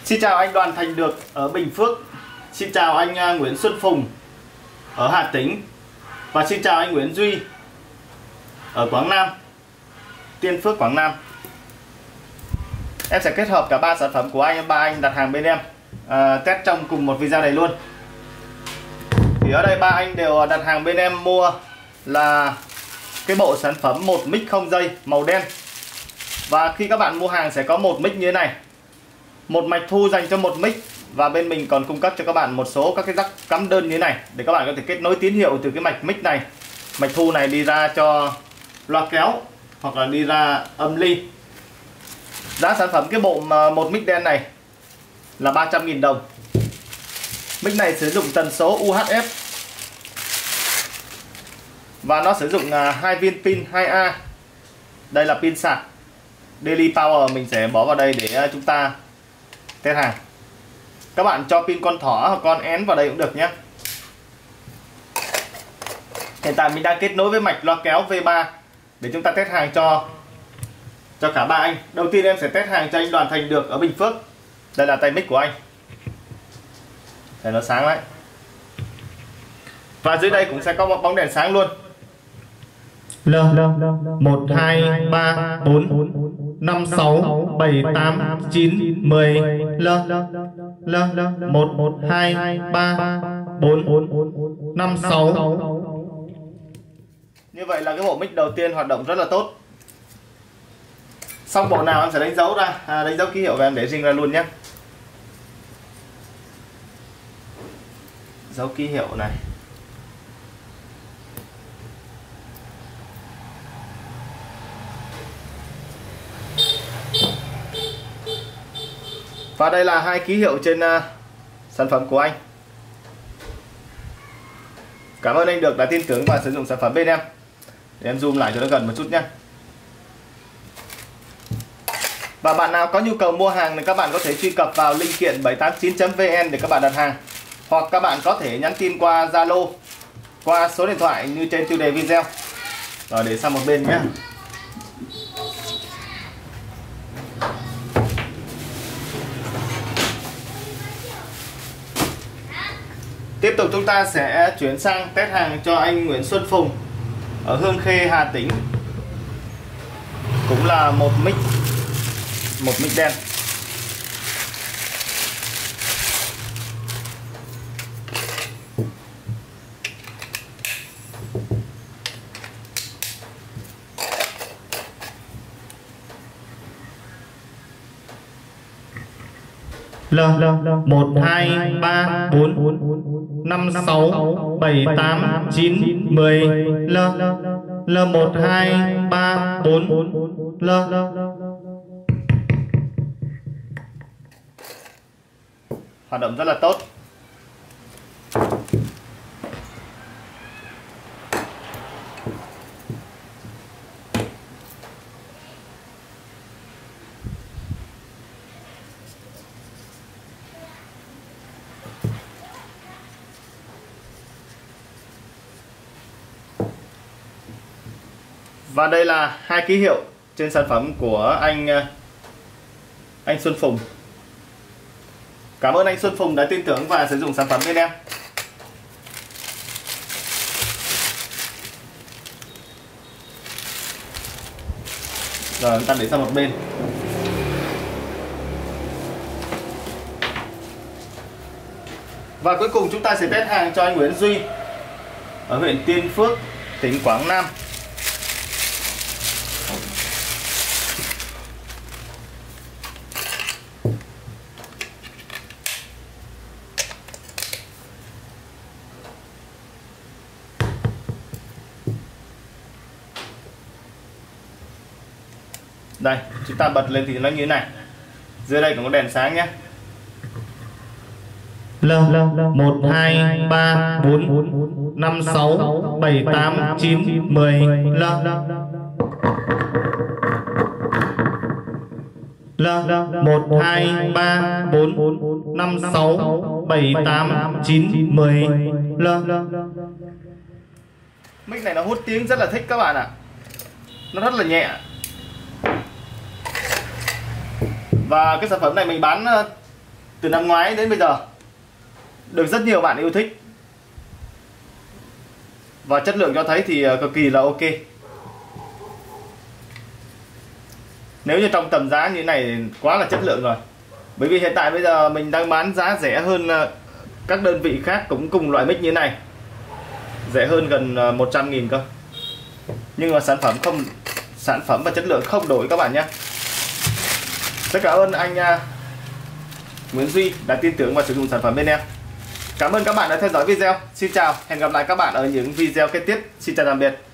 Xin chào anh Đoàn Thành Được ở Bình Phước. Xin chào anh Nguyễn Xuân Phùng ở Hà Tĩnh. Và xin chào anh Nguyễn Duy ở Quảng Nam, Tiên Phước, Quảng Nam. Em sẽ kết hợp cả 3 sản phẩm của ba anh đặt hàng bên em test trong cùng một video này luôn. Thì ở đây ba anh đều đặt hàng bên em mua là cái bộ sản phẩm một mic không dây màu đen. Và khi các bạn mua hàng sẽ có một mic như thế này, một mạch thu dành cho một mic, và bên mình còn cung cấp cho các bạn một số các cái jack cắm đơn như thế này để các bạn có thể kết nối tín hiệu từ cái mạch mic này, mạch thu này đi ra cho loa kéo hoặc là đi ra âm ly. Giá sản phẩm cái bộ một mic đen này là 300.000 đồng. Mic này sử dụng tần số UHF và nó sử dụng 2 viên pin 2A. Đây là pin sạc Daily Power, mình sẽ bỏ vào đây để chúng ta test hàng. Các bạn cho pin con thỏ hoặc con én vào đây cũng được nhé. Hiện tại mình đang kết nối với mạch loa kéo V3 để chúng ta test hàng cho cả ba anh. Đầu tiên em sẽ test hàng cho anh Đoàn Thành Được ở Bình Phước. Đây là tay mic của anh. Để nó sáng đấy. Và dưới đây cũng sẽ có một bóng đèn sáng luôn. L 1 2 3 4 5 6 7 8 9 10 L 1 2 3 4 5 6. Như vậy là cái bộ mic đầu tiên hoạt động rất là tốt. Xong bộ nào em sẽ đánh dấu ra, đánh dấu ký hiệu và em để riêng ra luôn nhé. Dấu ký hiệu này. Và đây là 2 ký hiệu trên sản phẩm của anh. Cảm ơn anh Được đã tin tưởng và sử dụng sản phẩm bên em. Để em zoom lại cho nó gần một chút nhé. Và bạn nào có nhu cầu mua hàng thì các bạn có thể truy cập vào linh kiện 789.vn để các bạn đặt hàng. Hoặc các bạn có thể nhắn tin qua Zalo, qua số điện thoại như trên tiêu đề video. Rồi để sang một bên nhé. Tiếp tục chúng ta sẽ chuyển sang test hàng cho anh Nguyễn Xuân Phùng ở Hương Khê, Hà Tĩnh. Cũng là một mic đen. L 1 2 3 4 5 6 7 8 9 10 L 1 2 3 4 L. Hoạt động rất là tốt. Và đây là 2 ký hiệu trên sản phẩm của anh Xuân Phùng. Cảm ơn anh Xuân Phùng đã tin tưởng và sử dụng sản phẩm bên em. Rồi chúng ta để sang một bên. Và cuối cùng chúng ta sẽ test hàng cho anh Nguyễn Duy ở huyện Tiên Phước, tỉnh Quảng Nam. Đây, chúng ta bật lên thì nó như thế này. Dưới đây cũng có đèn sáng nhé. L 1 2 3 4 5 6 7 8 9 10 L 1 2 3 4 5 6 7 8 9 10 L. Mic này nó hút tiếng rất là thích các bạn ạ. Nó rất là nhẹ. Và cái sản phẩm này mình bán từ năm ngoái đến bây giờ được rất nhiều bạn yêu thích. Và chất lượng cho thấy thì cực kỳ là ok. Nếu như trong tầm giá như thế này quá là chất lượng rồi. Bởi vì hiện tại bây giờ mình đang bán giá rẻ hơn các đơn vị khác cũng cùng loại mic như thế này, rẻ hơn gần 100.000 cơ. Nhưng mà sản phẩm và chất lượng không đổi các bạn nhé. Rất cảm ơn anh Nguyễn Duy đã tin tưởng và sử dụng sản phẩm bên em. Cảm ơn các bạn đã theo dõi video. Xin chào, hẹn gặp lại các bạn ở những video kế tiếp. Xin chào tạm biệt.